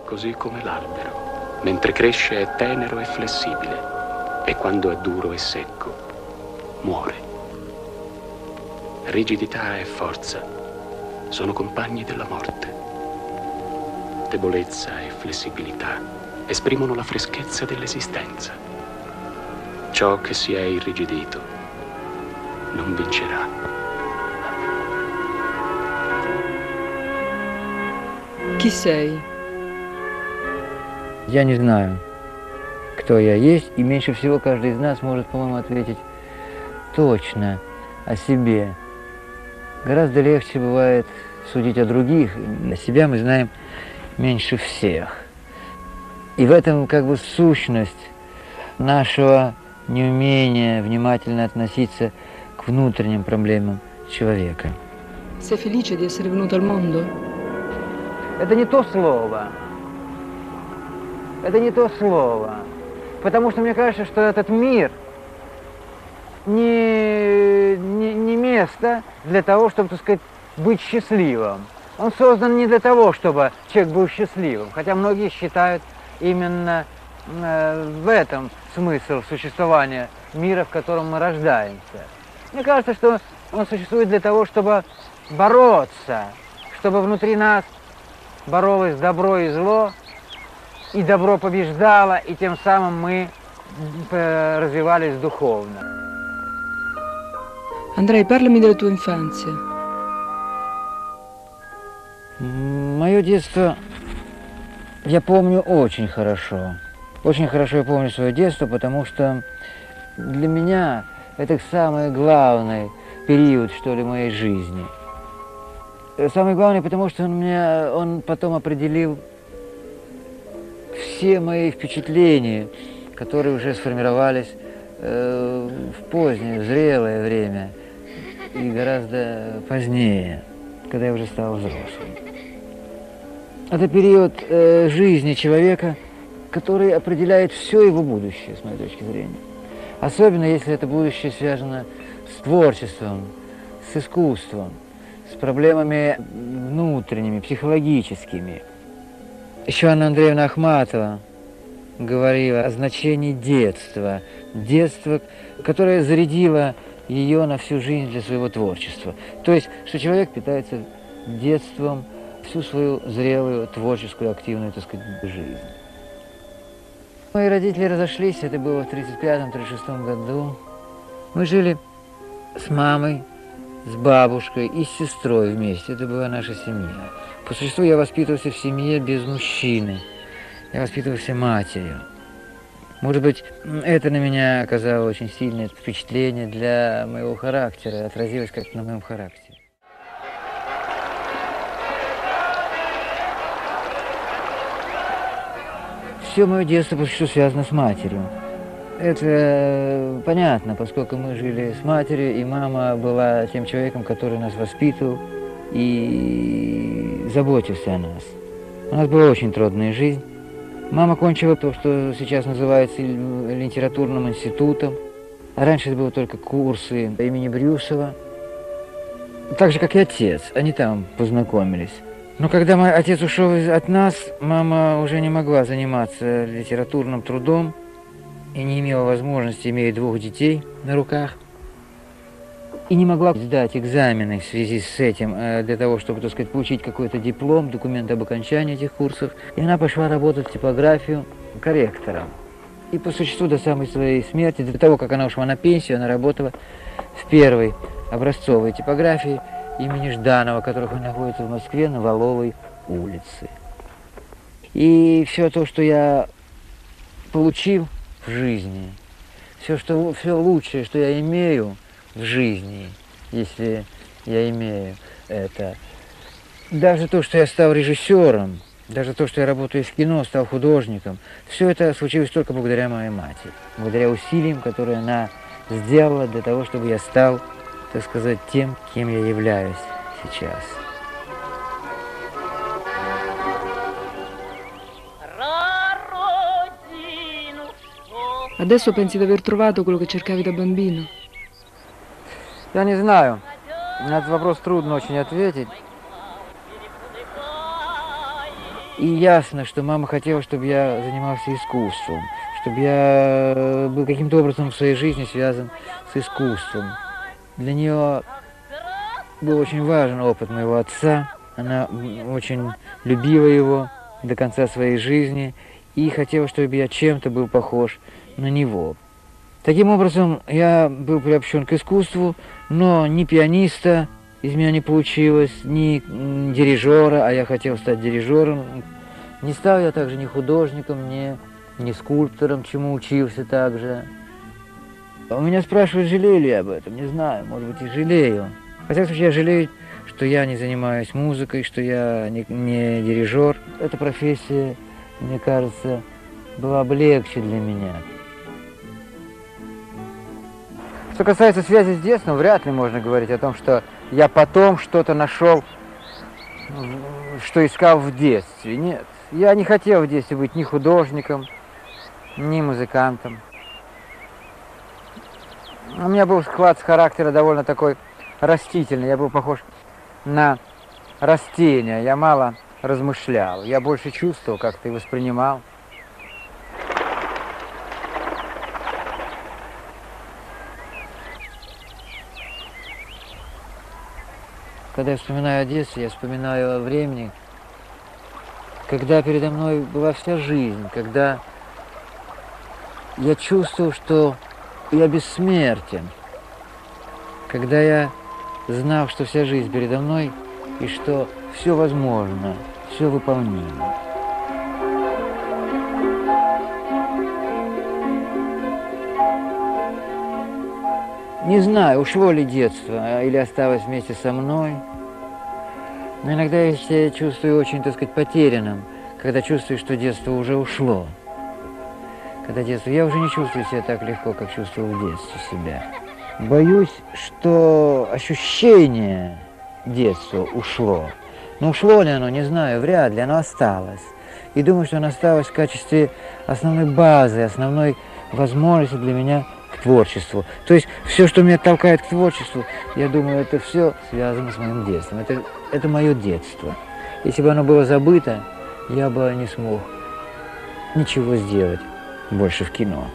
così come l'albero. Mentre cresce è tenero e flessibile, e quando è duro e secco, muore. Rigidità e forza sono compagni della morte. Debolezza e flessibilità esprimono la freschezza dell'esistenza. Ciò che si è irrigidito non vincerà. Chi sei? Я не знаю, кто я есть, и меньше всего каждый из нас может, по-моему, ответить точно о себе. Гораздо легче бывает судить о других, о себя мы знаем меньше всех. И в этом как бы сущность нашего неумения внимательно относиться к внутренним проблемам человека. Sei felice di essere venuto al mondo? Это не то слово. Это не то слово. Потому что мне кажется, что этот мир не место для того, чтобы, так сказать, быть счастливым. Он создан не для того, чтобы человек был счастливым. Хотя многие считают именно в этом смысл существования мира, в котором мы рождаемся. Мне кажется, что он существует для того, чтобы бороться, чтобы внутри нас боролось добро и зло, и добро побеждало, и тем самым мы развивались духовно. Andrei, parlami della tua infanzia. Мое детство я помню очень хорошо. Очень хорошо я помню свое детство, потому что для меня это самый главный период, что ли, моей жизни. Самый главный, потому что он потом определил все мои впечатления, которые уже сформировались в позднее, в зрелое время и гораздо позднее, когда я уже стал взрослым. Это период жизни человека, который определяет все его будущее, с моей точки зрения. Особенно, если это будущее связано с творчеством, с искусством, с проблемами внутренними, психологическими. Еще Анна Андреевна Ахматова говорила о значении детства. Детство, которое зарядило ее на всю жизнь для своего творчества. То есть, что человек питается детством всю свою зрелую, творческую, активную, так сказать, жизнь. Мои родители разошлись, это было в 1935-1936 году. Мы жили с мамой, с бабушкой и с сестрой вместе. Это была наша семья. По существу я воспитывался в семье без мужчины. Я воспитывался матерью. Может быть, это на меня оказало очень сильное впечатление для моего характера, отразилось как-то на моем характере. Все мое детство по существу связано с матерью. Это понятно, поскольку мы жили с матерью, и мама была тем человеком, который нас воспитывал и заботился о нас. У нас была очень трудная жизнь. Мама кончила то, что сейчас называется литературным институтом. А раньше это были только курсы имени Брюсова. Так же, как и отец. Они там познакомились. Но когда мой отец ушел от нас, мама уже не могла заниматься литературным трудом и не имела возможности, имея 2 детей на руках, и не могла сдать экзамены в связи с этим, для того, чтобы, так сказать, получить какой-то диплом, документ об окончании этих курсов. И она пошла работать в типографию корректором. И по существу до самой своей смерти, до того, как она ушла на пенсию, она работала в первой образцовой типографии имени Жданова, которая находится в Москве на Валовой улице. И все то, что я получил в жизни, все лучшее, что я имею в жизни, если я имею это, даже то, что я стал режиссером, даже то, что я работаю в кино, стал художником, все это случилось только благодаря моей матери, благодаря усилиям, которые она сделала для того, чтобы я стал, так сказать, тем, кем я являюсь сейчас. Adesso pensi di aver trovato quello che cercavi da bambino? Я не знаю. На этот вопрос трудно очень ответить. И ясно, что мама хотела, чтобы я занимался искусством, чтобы я был каким-то образом в своей жизни связан с искусством. Для нее был очень важен опыт моего отца. Она очень любила его до конца своей жизни и хотела, чтобы я чем-то был похож на него. Таким образом, я был приобщен к искусству, но ни пианиста из меня не получилось, ни дирижера, а я хотел стать дирижером. Не стал я также ни художником, ни скульптором, чему учился также. У меня спрашивают, жалею ли я об этом, не знаю, может быть и жалею. Во всяком случае, я жалею, что я не занимаюсь музыкой, что я не дирижер. Эта профессия, мне кажется, была бы легче для меня. Что касается связи с детством, вряд ли можно говорить о том, что я потом что-то нашел, что искал в детстве. Нет, я не хотел в детстве быть ни художником, ни музыкантом. У меня был склад характера довольно такой растительный, я был похож на растение, я мало размышлял, я больше чувствовал, как-то и воспринимал. Когда я вспоминаю о детстве, я вспоминаю о времени, когда передо мной была вся жизнь, когда я чувствовал, что я бессмертен, когда я знал, что вся жизнь передо мной и что все возможно, все выполнимо. Не знаю, ушло ли детство или осталось вместе со мной, но иногда я себя чувствую очень, так сказать, потерянным, когда чувствую, что детство уже ушло. Когда детство, я уже не чувствую себя так легко, как чувствовал в детстве себя. Боюсь, что ощущение детства ушло. Но ушло ли оно, не знаю, вряд ли, оно осталось. И думаю, что оно осталось в качестве основной базы, основной возможности для меня к творчеству. То есть все, что меня толкает к творчеству, я думаю, это все связано с моим детством. Это мое детство. Если бы оно было забыто, я бы не смог ничего сделать больше в кино.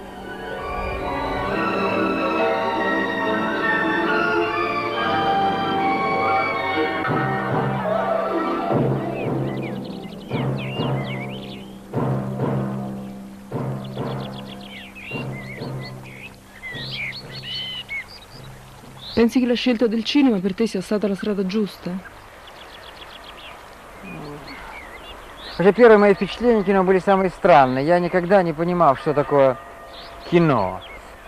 Pensi che la scelta del cinema per te sia stata la strada giusta? Уже первые мои впечатления кино были самые странные. Я никогда не понимал, что такое кино.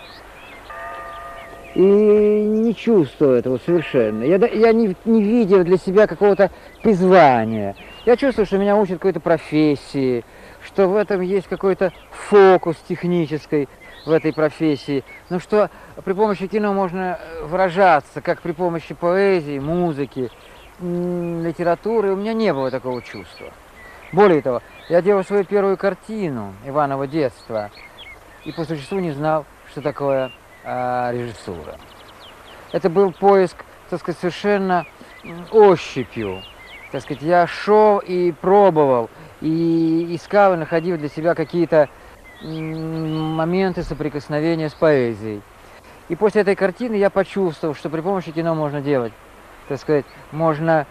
И не чувствовал этого совершенно. Я не видел для себя какого-то призвания. Я чувствую, что меня учат какой-то профессии, что в этом есть какой-то фокус технический в этой профессии. Но что при помощи кино можно выражаться, как при помощи поэзии, музыки, литературы. У меня не было такого чувства. Более того, я делал свою первую картину «Иваново детство» и по существу не знал, что такое режиссура. Это был поиск, так сказать, совершенно ощупью. Так сказать, я шел и пробовал, и искал, и находил для себя какие-то моменты соприкосновения с поэзией. И после этой картины я почувствовал, что при помощи кино можно делать, так сказать, можно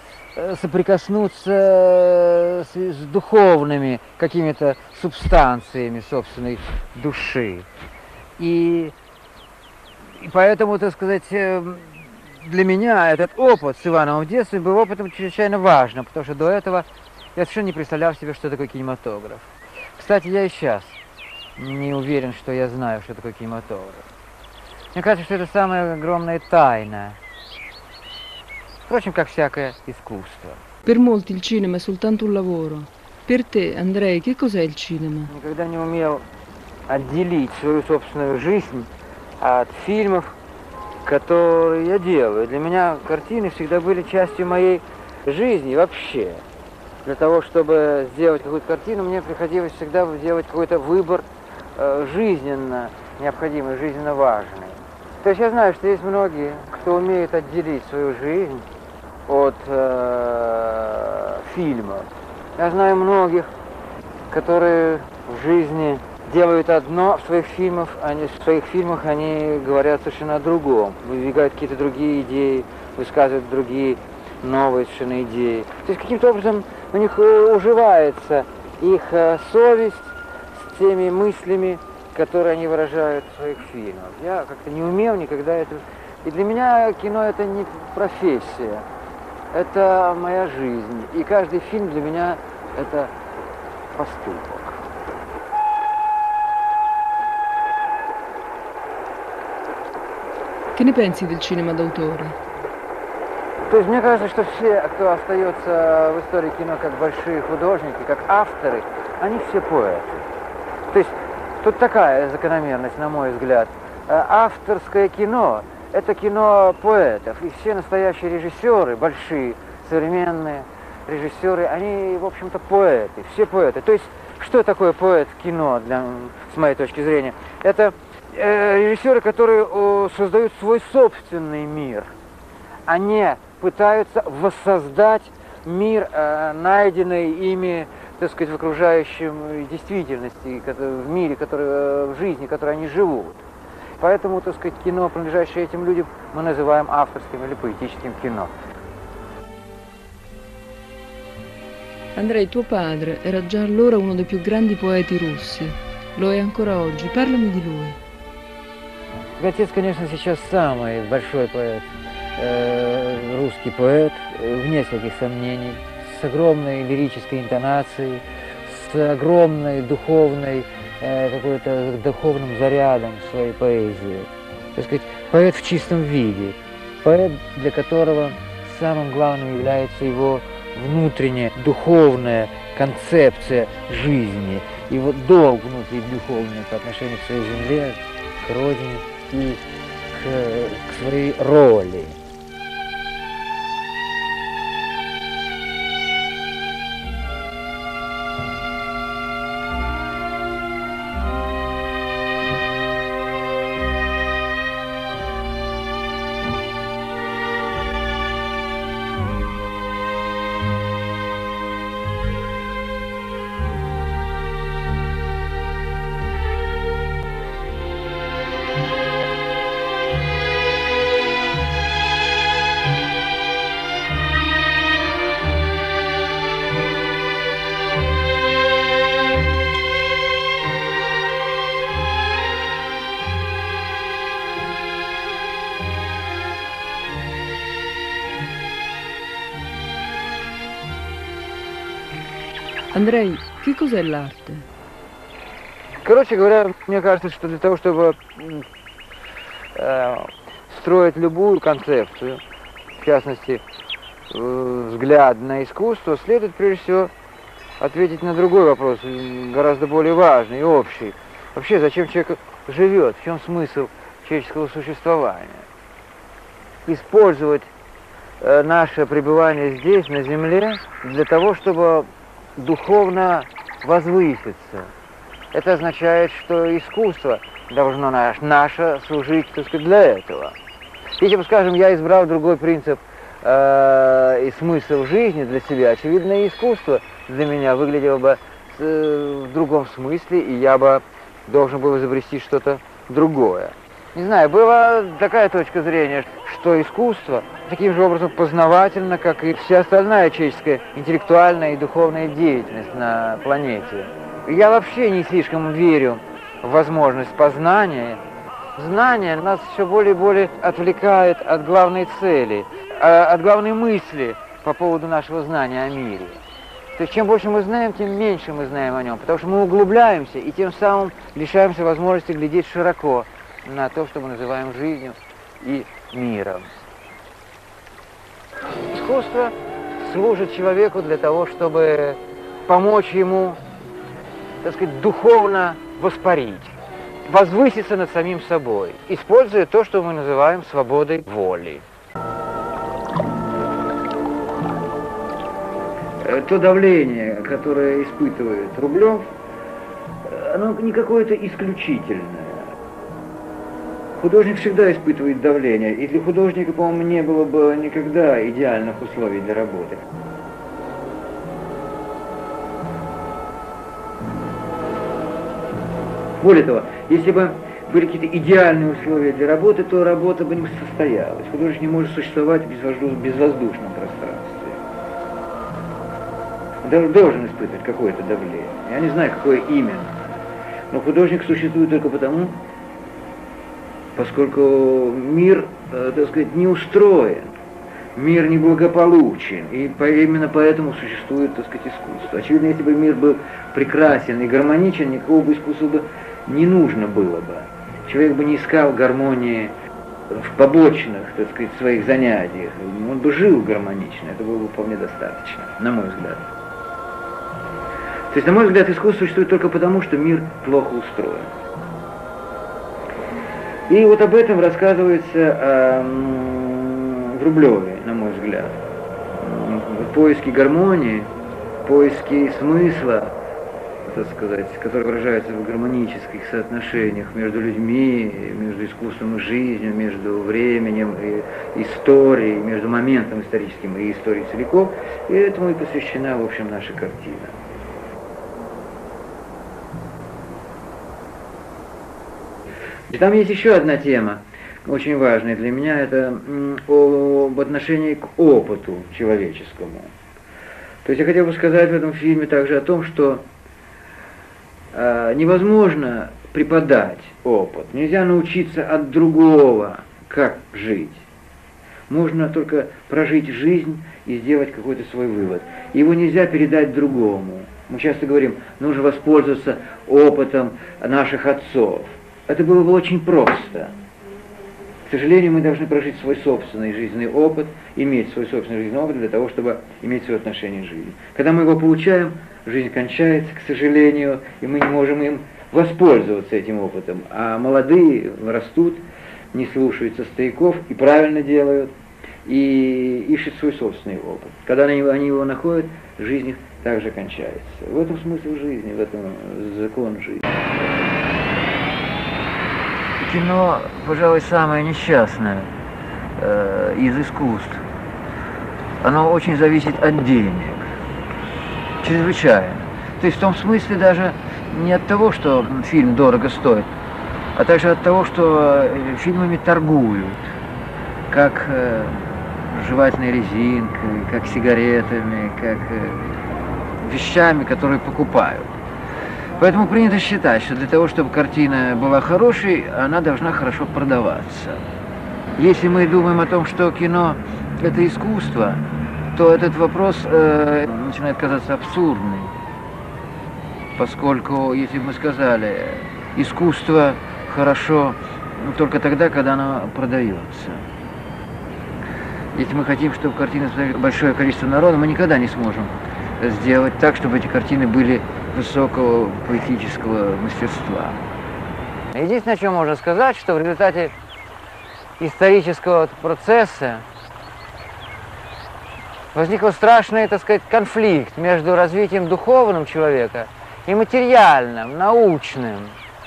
соприкоснуться с духовными какими-то субстанциями собственной души. И поэтому, так сказать, для меня этот опыт с Ивановым в детстве был опытом чрезвычайно важным, потому что до этого я совершенно не представлял себе, что такое кинематограф. Кстати, я и сейчас не уверен, что я знаю, что такое кинематограф. Мне кажется, что это самая огромная тайна. Впрочем, как всякое искусство. Per molti il cinema è soltanto un lavoro. Per te, Андрей, che cos'è il cinema? Никогда не умел отделить свою собственную жизнь от фильмов, которые я делаю. Для меня картины всегда были частью моей жизни вообще. Для того, чтобы сделать какую-то картину, мне приходилось всегда делать какой-то выбор жизненно необходимый, жизненно важный. То есть я знаю, что есть многие, кто умеет отделить свою жизнь от фильмов. Я знаю многих, которые в жизни делают одно, в своих фильмах они говорят совершенно о другом, выдвигают какие-то другие идеи, высказывают другие новые совершенно идеи. То есть каким-то образом у них уживается их совесть с теми мыслями, которые они выражают в своих фильмах. Я как-то не умел никогда это... И для меня кино это не профессия, это моя жизнь. И каждый фильм для меня это поступок. Che ne pensi del cinema d'autore? То есть мне кажется, что все, кто остается в истории кино как большие художники, как авторы, они все поэты. То есть тут такая закономерность, на мой взгляд. Авторское кино – это кино поэтов. И все настоящие режиссеры, большие, современные режиссеры, они, в общем-то, поэты. Все поэты. То есть что такое поэт в кино, с моей точки зрения? Это режиссеры, которые создают свой собственный мир. Они пытаются воссоздать мир, найденный ими, так сказать, в окружающем действительности, в мире, в жизни, в которой они живут. Поэтому, так сказать, кино, принадлежащее этим людям, мы называем авторским или поэтическим кино. Andrei, tuo padre era già allora uno dei più grandi poeti russi. Lo è ancora oggi. Parlami di lui. Отец, конечно, сейчас самый большой поэт, русский поэт, вне всяких сомнений, с огромной лирической интонацией, с огромной духовной, какой-то духовным зарядом своей поэзии. Так сказать, поэт в чистом виде, поэт, для которого самым главным является его внутренняя духовная концепция жизни, его долг внутри духовный по отношению к своей земле, к родине и к своей роли. Andrei, che cos'è l'arte? Короче говоря, мне кажется, что для того, чтобы строить любую концепцию, в частности, взгляд на искусство, следует прежде всего ответить на другой вопрос, гораздо более важный и общий. Вообще, зачем человек живет, в чем смысл человеческого существования? Использовать наше пребывание здесь, на земле, для того, чтобы духовно возвыситься. Это означает, что искусство должно наше служить, так сказать, для этого. Если бы, скажем, я избрал другой принцип и смысл жизни для себя, очевидно, и искусство для меня выглядело бы в другом смысле, и я бы должен был изобрести что-то другое. Не знаю, была такая точка зрения, что искусство таким же образом познавательно, как и вся остальная человеческая интеллектуальная и духовная деятельность на планете. Я вообще не слишком верю в возможность познания. Знание нас все более и более отвлекает от главной цели, от главной мысли по поводу нашего знания о мире. То есть чем больше мы знаем, тем меньше мы знаем о нем, потому что мы углубляемся и тем самым лишаемся возможности глядеть широко на то, что мы называем жизнью и миром. Искусство служит человеку для того, чтобы помочь ему, так сказать, духовно воспарить, возвыситься над самим собой, используя то, что мы называем свободой воли. То давление, которое испытывает Рублев, оно не какое-то исключительное. Художник всегда испытывает давление, и для художника, по-моему, не было бы никогда идеальных условий для работы. Более того, если бы были какие-то идеальные условия для работы, то работа бы не состоялась. Художник не может существовать в безвоздушном пространстве. Он должен испытывать какое-то давление. Я не знаю, какое именно. Но художник существует только потому, поскольку мир, так сказать, не устроен, мир неблагополучен, и именно поэтому существует, так сказать, искусство. Очевидно, если бы мир был прекрасен и гармоничен, никакого бы искусства бы не нужно было бы. Человек бы не искал гармонии в побочных, так сказать, своих занятиях. Он бы жил гармонично, это было бы вполне достаточно, на мой взгляд. То есть, на мой взгляд, искусство существует только потому, что мир плохо устроен. И вот об этом рассказывается в Рублеве, на мой взгляд. Поиски гармонии, поиски смысла, так сказать, которые выражаются в гармонических соотношениях между людьми, между искусством и жизнью, между временем и историей, между моментом историческим и историей целиком. И этому и посвящена, в общем, наша картина. И там есть еще одна тема, очень важная для меня, это об отношении к опыту человеческому. То есть я хотел бы сказать в этом фильме также о том, что невозможно преподать опыт, нельзя научиться от другого, как жить. Можно только прожить жизнь и сделать какой-то свой вывод. Его нельзя передать другому. Мы часто говорим, нужно воспользоваться опытом наших отцов. Это было бы очень просто. К сожалению, мы должны прожить свой собственный жизненный опыт, иметь свой собственный жизненный опыт для того, чтобы иметь свое отношение к жизни. Когда мы его получаем, жизнь кончается, к сожалению, и мы не можем им воспользоваться этим опытом. А молодые растут, не слушаются стариков и правильно делают, и ищут свой собственный опыт. Когда они его находят, жизнь их также кончается. В этом смысл жизни, в этом закон жизни. Кино, пожалуй, самое несчастное из искусств. Оно очень зависит от денег. Чрезвычайно. То есть в том смысле даже не от того, что фильм дорого стоит, а также от того, что фильмами торгуют, как жевательной резинкой, как сигаретами, как вещами, которые покупают. Поэтому принято считать, что для того, чтобы картина была хорошей, она должна хорошо продаваться. Если мы думаем о том, что кино – это искусство, то этот вопрос начинает казаться абсурдным. Поскольку, если бы мы сказали, искусство хорошо только тогда, когда оно продается. Если мы хотим, чтобы картины смотрели большое количество народа, мы никогда не сможем сделать так, чтобы эти картины были высокого поэтического мастерства. Единственное, о чем можно сказать, что в результате исторического процесса возник страшный, так сказать, конфликт между развитием духовным человека и материальным, научным.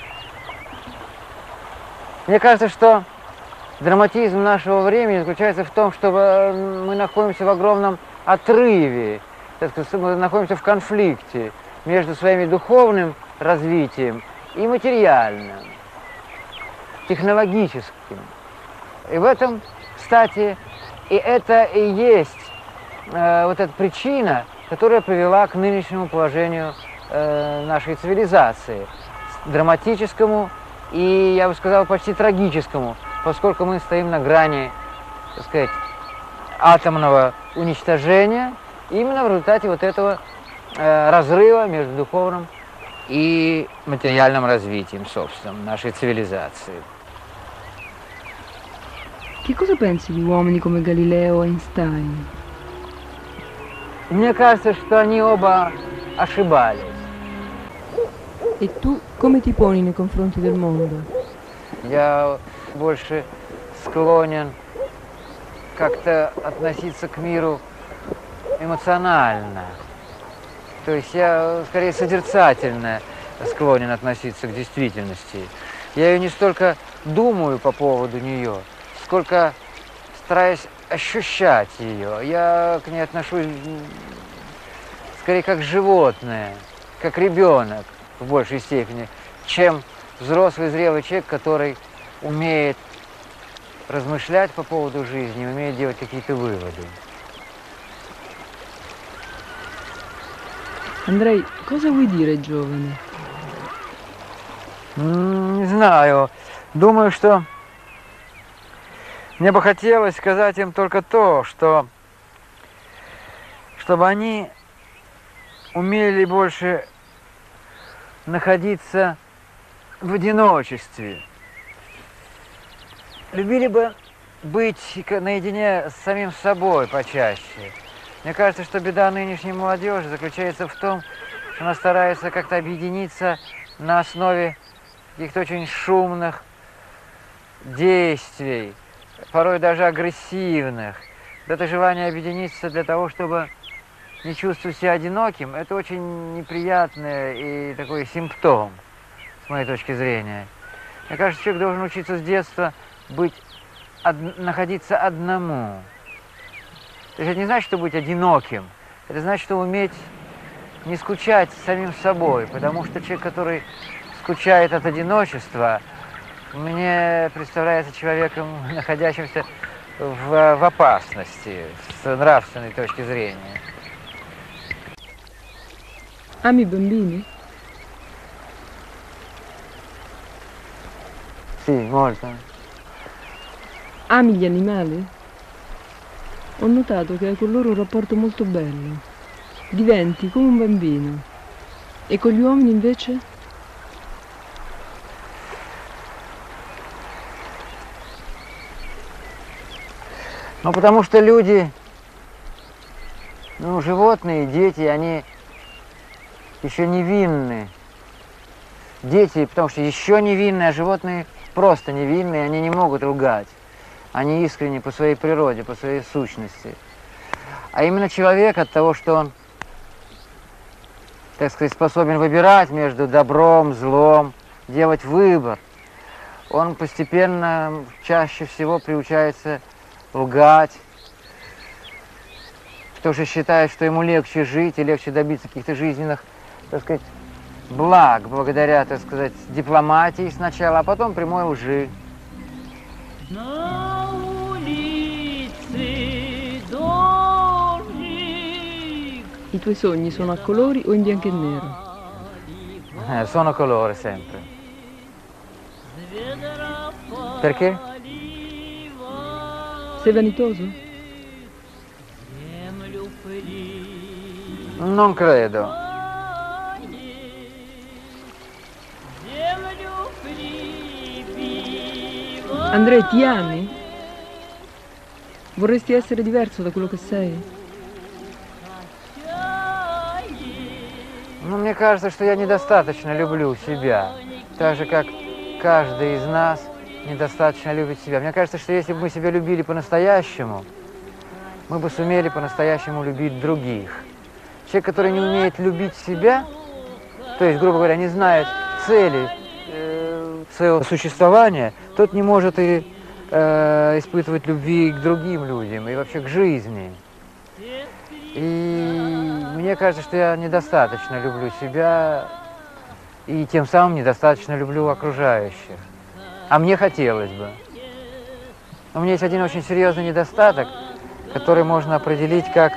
Мне кажется, что драматизм нашего времени заключается в том, что мы находимся в огромном отрыве, так сказать, мы находимся в конфликте между своим духовным развитием и материальным, технологическим. И в этом, кстати, и это и есть вот эта причина, которая привела к нынешнему положению нашей цивилизации, драматическому и, я бы сказал, почти трагическому, поскольку мы стоим на грани, так сказать, атомного уничтожения, именно в результате вот этого разрыва между духовным и материальным развитием, собственно, нашей цивилизации. Che cosa pensi di uomini come Galileo e Einstein? Мне кажется, что они оба ошибались. E tu come ti poni nei confronti del mondo? Я больше склонен как-то относиться к миру эмоционально. То есть я скорее созерцательно склонен относиться к действительности. Я ее не столько думаю по поводу нее, сколько стараюсь ощущать ее. Я к ней отношусь скорее как животное, как ребенок в большей степени, чем взрослый, зрелый человек, который умеет размышлять по поводу жизни, умеет делать какие-то выводы. Andrei, cosa vuoi dire ai giovani? Не знаю. Думаю, что мне бы хотелось сказать им только то, что чтобы они умели больше находиться в одиночестве. Любили бы быть наедине с самим собой почаще. Мне кажется, что беда нынешней молодежи заключается в том, что она старается как-то объединиться на основе каких-то очень шумных действий, порой даже агрессивных. Это желание объединиться для того, чтобы не чувствовать себя одиноким, это очень неприятный и такой симптом, с моей точки зрения. Мне кажется, человек должен учиться с детства находиться одному. То есть это не значит, что быть одиноким, это значит, что уметь не скучать самим собой, потому что человек, который скучает от одиночества, мне представляется человеком, находящимся в опасности с нравственной точки зрения. Ami i bambini? Sì, molto. Ami gli animali? Ho notato che hai con loro un rapporto molto bello. Diventi come un bambino. E con gli uomini invece? Ну, потому что люди, животные, дети, они еще невинны. Дети, потому что еще невинные, а животные просто невинные, они не могут лгать. Они искренни по своей природе, по своей сущности. А именно человек от того, что он, так сказать, способен выбирать между добром, злом, делать выбор, он постепенно, чаще всего приучается лгать, потому что считает, что ему легче жить и легче добиться каких-то жизненных, так сказать, благ, благодаря, так сказать, дипломатии сначала, а потом прямой лжи. I tuoi sogni sono a colori o in bianco e nero? Sono colore sempre. Perché? Sei vanitoso? Non credo. Andrei, ti ami? Vorresti essere diverso da quello che sei? Мне кажется, что я недостаточно люблю себя, так же, как каждый из нас недостаточно любит себя. Мне кажется, что если бы мы себя любили по-настоящему, мы бы сумели по-настоящему любить других. Человек, который не умеет любить себя, то есть, грубо говоря, не знает цели своего существования, тот не может и испытывать любви к другим людям, и вообще к жизни. И мне кажется, что я недостаточно люблю себя, и тем самым недостаточно люблю окружающих. А мне хотелось бы. У меня есть один очень серьезный недостаток, который можно определить как,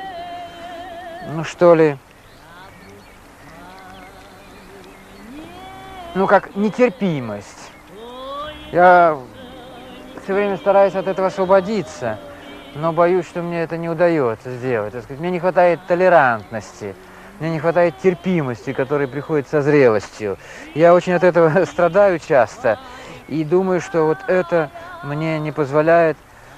как нетерпимость. Я все время стараюсь от этого освободиться, но боюсь, что мне это не удается сделать. Так сказать, мне не хватает толерантности, мне не хватает терпимости, которая приходит со зрелостью. Я очень от этого страдаю часто и думаю, что вот это мне не позволяет,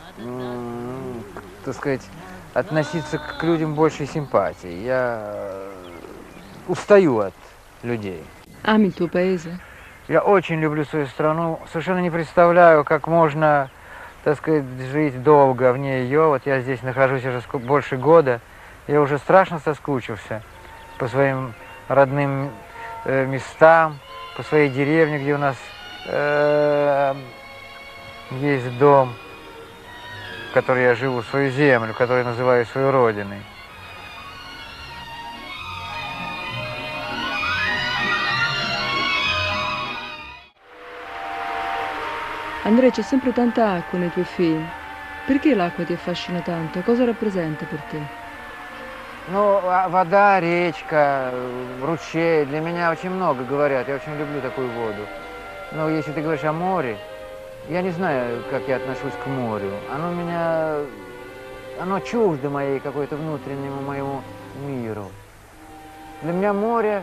так сказать, относиться к людям большей симпатии. Я устаю от людей. Ami il tuo paese? Я очень люблю свою страну, совершенно не представляю, как можно, так сказать, жить долго вне ее. Вот я здесь нахожусь уже больше года, я уже страшно соскучился по своим родным местам, по своей деревне, где у нас есть дом, в котором я живу, свою землю, которую я называю своей родиной. Andrea, c'è sempre tanta acqua nei tuoi film. Perché l'acqua ti affascina tanto? Cosa rappresenta per te? Ну, вода, речка, ручей, для меня очень много говорят. Я очень люблю такую воду. Но если ты говоришь о море, я не знаю, как я отношусь к морю. Оно меня, оно чуждо моей какой-то внутреннему моему миру. Для меня море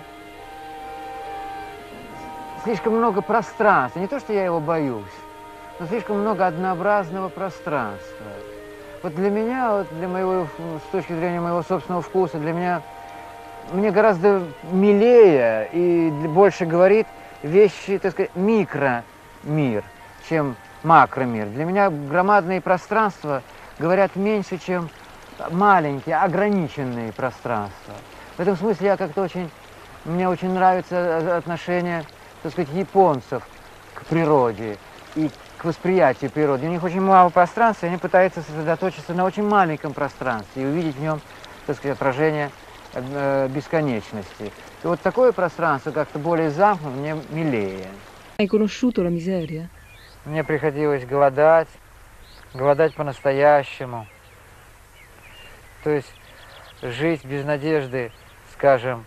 слишком много пространства. Не то, что я его боюсь, но слишком много однообразного пространства. Вот для меня, вот для моего, с точки зрения моего собственного вкуса, для меня, мне гораздо милее и больше говорит вещи, так сказать, микромир, чем макромир. Для меня громадные пространства говорят меньше, чем маленькие, ограниченные пространства. В этом смысле я как-то очень, мне очень нравится отношение, так сказать, японцев к природе и к восприятию природы. У них очень мало пространства, и они пытаются сосредоточиться на очень маленьком пространстве и увидеть в нем, так сказать, отражение бесконечности. И вот такое пространство, как-то более замкнутое, мне милее. Hai conosciuto la miseria? Мне приходилось голодать, голодать по-настоящему. То есть жить без надежды, скажем,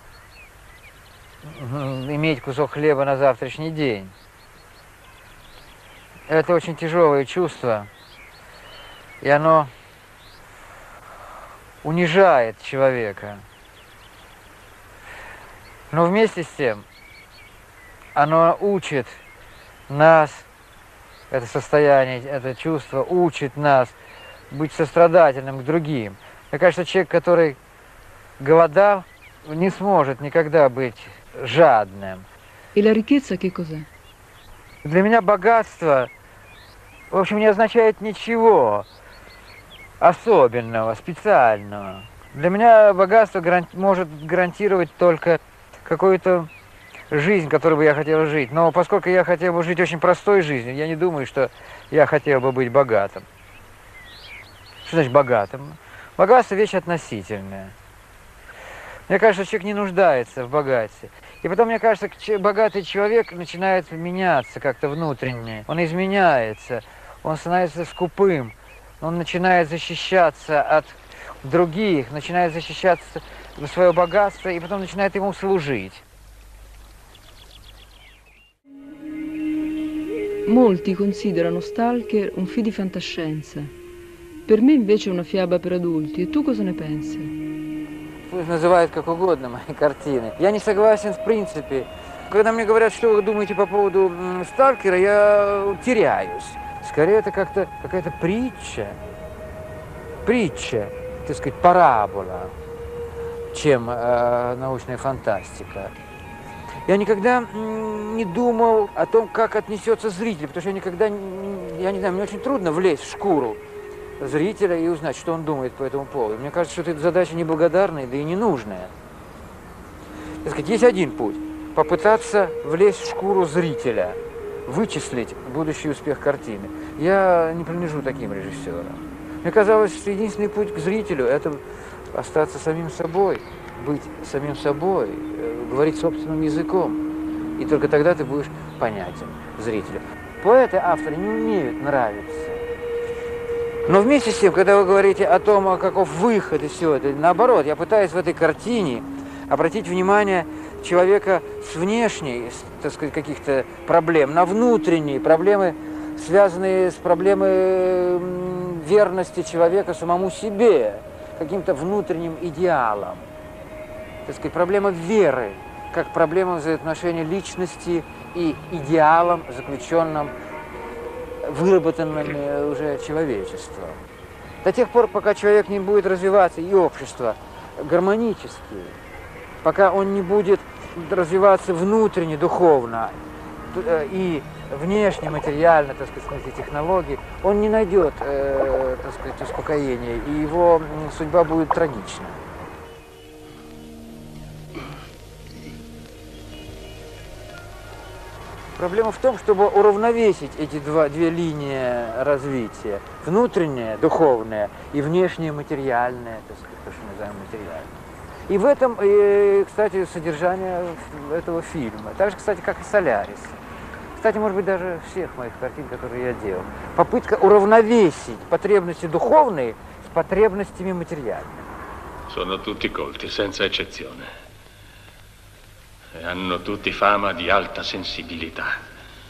иметь кусок хлеба на завтрашний день. Это очень тяжелое чувство, и оно унижает человека. Но вместе с тем оно учит нас, это состояние, это чувство учит нас быть сострадательным к другим. Мне кажется, человек, который голодал, не сможет никогда быть жадным. E la ricchezza che cos'è? Для меня богатство, в общем, не означает ничего особенного, специального. Для меня богатство может гарантировать только какую-то жизнь, которую бы я хотел жить. Но поскольку я хотел бы жить очень простой жизнью, я не думаю, что я хотел бы быть богатым. Что значит богатым? Богатство – вещь относительная. Мне кажется, человек не нуждается в богатстве. И потом, мне кажется, богатый человек начинает меняться как-то внутренне. Он изменяется, он становится скупым, он начинает защищаться от других, начинает защищаться за свое богатство, и потом начинает ему служить. Molti considerano Stalker un film di fantascienza. Per me invece è una fiaba per adulti. E tu cosa ne pensi? Пусть называют как угодно мои картины. Я не согласен в принципе. Когда мне говорят, что вы думаете по поводу «Сталкера», я теряюсь. Скорее, это как-то какая-то притча, так сказать, парабола, чем научная фантастика. Я никогда не думал о том, как отнесется зритель, потому что я никогда, я не знаю, мне очень трудно влезть в шкуру зрителя и узнать, что он думает по этому поводу. Мне кажется, что это задача неблагодарная, да и ненужная. Так сказать, есть один путь – попытаться влезть в шкуру зрителя, вычислить будущий успех картины. Я не принадлежу таким режиссерам. Мне казалось, что единственный путь к зрителю – это остаться самим собой, быть самим собой, говорить собственным языком. И только тогда ты будешь понятен зрителю. Поэты, авторы не умеют нравиться. Но вместе с тем, когда вы говорите о том, каков выход из всего этого, наоборот, я пытаюсь в этой картине обратить внимание человека с внешней, так сказать, каких-то проблем, на внутренние проблемы, связанные с проблемой верности человека самому себе, каким-то внутренним идеалом. Так сказать, проблема веры, как проблема взаимоотношения личности и идеалом, заключенным, выработанными уже человечеством. До тех пор, пока человек не будет развиваться, и общество гармонически, пока он не будет развиваться внутренне, духовно и внешне, материально, так сказать, в смысле технологий, он не найдет, так сказать, успокоения, и его судьба будет трагична. Проблема в том, чтобы уравновесить эти две линии развития. Внутреннее, духовное, и внешнее, материальное, так сказать, то, что мы называем материальным. И в этом, кстати, содержание этого фильма. Так же, кстати, как и «Солярис». Кстати, может быть, даже всех моих картин, которые я делал. Попытка уравновесить потребности духовные с потребностями материальными. Sono tutti colti, senza eccezione. E hanno tutti fama di alta sensibilità.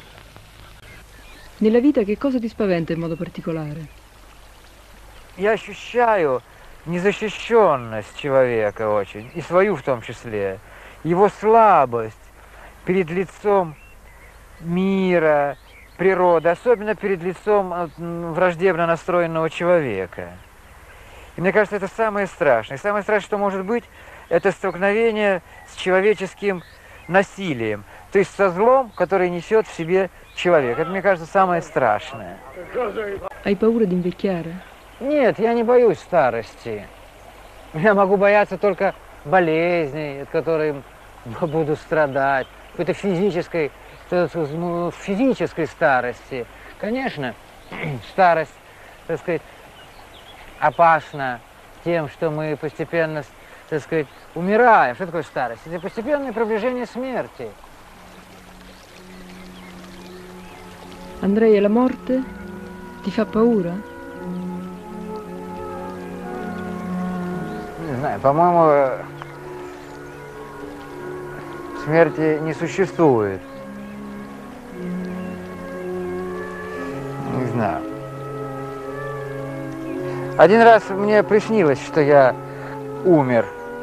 Nella vita che cosa ti spaventa in modo particolare? Я ощущаю незащищенность человека очень, и свою в том числе, его слабость перед лицом мира, природы, особенно перед лицом враждебно настроенного человека. И мне кажется, это самое страшное. И самое страшное, что может быть, это столкновение с человеческим насилием, то есть со злом, который несет в себе человек. Это, мне кажется, самое страшное. Hai paura di invecchiare? Нет, я не боюсь старости. Я могу бояться только болезней, от которой буду страдать, какой-то физической старости. Конечно, старость, так сказать, опасна тем, что мы постепенно, так сказать, умираем. Что такое старость? Это постепенное приближение смерти. Andrea, la morte ti fa paura? Не знаю, по-моему, смерти не существует. Не знаю. Один раз мне приснилось, что я умер.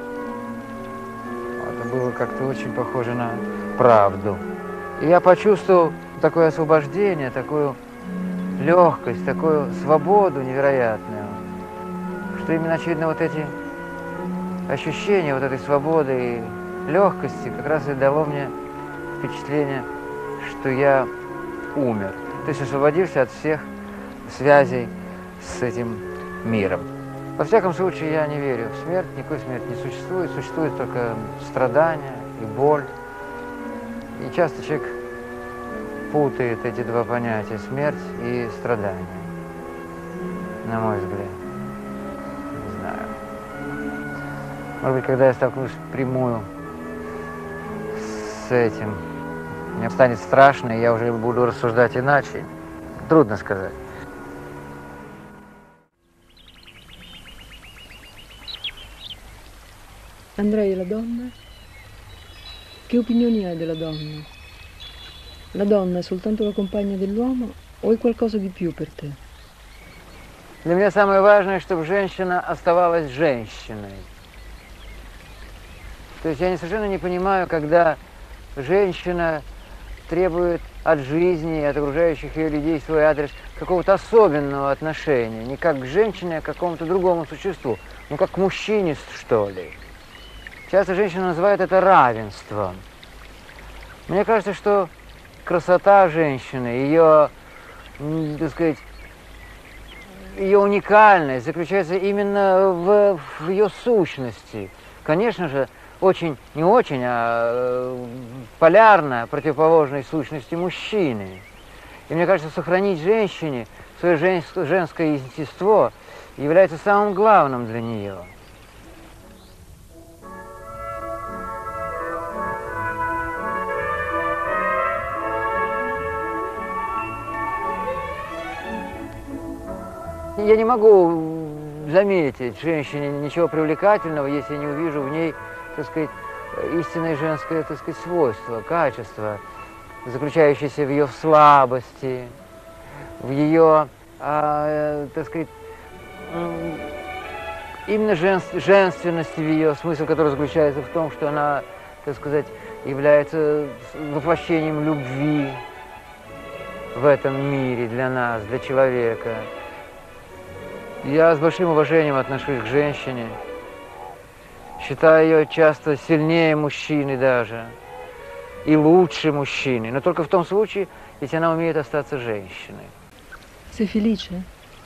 Это было как-то очень похоже на правду. И я почувствовал такое освобождение, такую легкость, такую свободу невероятную, что именно, очевидно, вот эти ощущения вот этой свободы и легкости как раз и дало мне впечатление, что я умер. То есть освободился от всех связей с этим миром. Во всяком случае, я не верю в смерть, никакой смерти не существует, существует только страдания и боль. И часто человек путает эти два понятия, смерть и страдание, на мой взгляд. Не знаю. Может быть, когда я столкнусь впрямую с этим, мне станет страшно, и я уже буду рассуждать иначе. Трудно сказать. Andrea, la donna? Che opinioni hai della donna? La donna è soltanto la compagna dell'uomo o è qualcosa di più per te? Для меня самое важное, чтобы женщина оставалась женщиной. То есть я совершенно не понимаю, когда женщина требует от жизни и от окружающих ее людей в свой адрес какого-то особенного отношения. Не как к женщине, а к какому-то другому существу. Ну, как к мужчине, что ли. Часто женщина называет это равенством. Мне кажется, что красота женщины, ее, так сказать, ее уникальность заключается именно в ее сущности. Конечно же, не очень, а полярно противоположной сущности мужчины. И мне кажется, сохранить женщине свое женское естество является самым главным для нее. Я не могу заметить в женщине ничего привлекательного, если не увижу в ней, так сказать, истинное женское, так сказать, свойство, качество, заключающееся в ее слабости, в ее, так сказать, именно женственности в ее, смысл который заключается в том, что она, так сказать, является воплощением любви в этом мире для нас, для человека. Я с большим уважением отношусь к женщине, считаю ее часто сильнее мужчины даже, и лучше мужчины, но только в том случае, если она умеет остаться женщиной. Sei felice?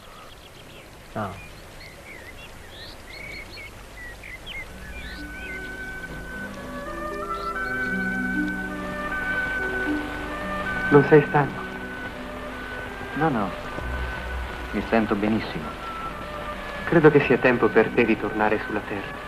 Non sei stanco? No, no, mi sento benissimo. Credo che sia tempo per te di tornare sulla terra.